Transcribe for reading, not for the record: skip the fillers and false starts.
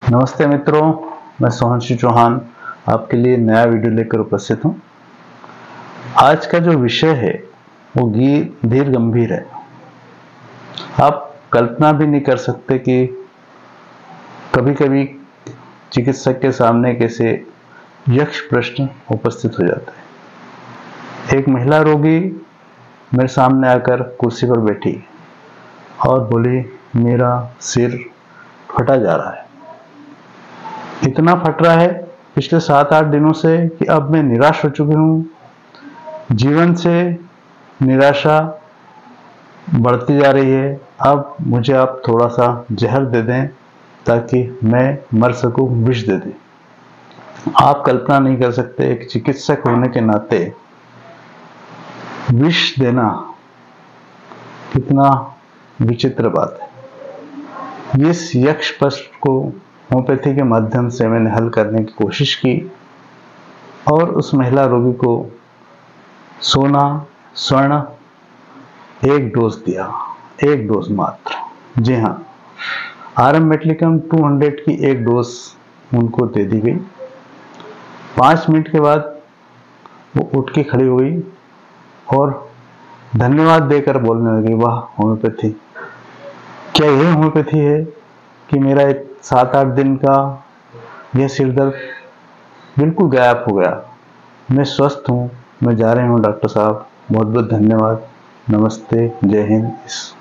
नमस्ते मित्रों, मैं सोहनशी चौहान आपके लिए नया वीडियो लेकर उपस्थित हूँ। आज का जो विषय है वो धीर गंभीर है। आप कल्पना भी नहीं कर सकते कि कभी कभी चिकित्सक के सामने कैसे यक्ष प्रश्न उपस्थित हो जाता है। एक महिला रोगी मेरे सामने आकर कुर्सी पर बैठी और बोली, मेरा सिर फटा जा रहा है। इतना फट रहा है पिछले 7-8 दिनों से कि अब मैं निराश हो चुकी हूँ। जीवन से निराशा बढ़ती जा रही है। अब मुझे आप थोड़ा सा जहर दे दें ताकि मैं मर सकूं, विष दे दें। आप कल्पना नहीं कर सकते, एक चिकित्सक होने के नाते विष देना कितना विचित्र बात है। इस यक्ष प्रश्न को होम्योपैथी के माध्यम से मैंने हल करने की कोशिश की और उस महिला रोगी को सोना स्वर्ण एक डोज दिया, एक डोज मात्र। जी हाँ, आरएम मेटलिकम 200 की एक डोज उनको दे दी गई। 5 मिनट के बाद वो उठ के खड़ी हुई और धन्यवाद देकर बोलने लगी, वाह होम्योपैथी, क्या यह होम्योपैथी है कि मेरा 7-8 दिन का यह सिर दर्द बिल्कुल गायब हो गया। मैं स्वस्थ हूँ, मैं जा रही हूँ डॉक्टर साहब, बहुत बहुत धन्यवाद, नमस्ते, जय हिंद।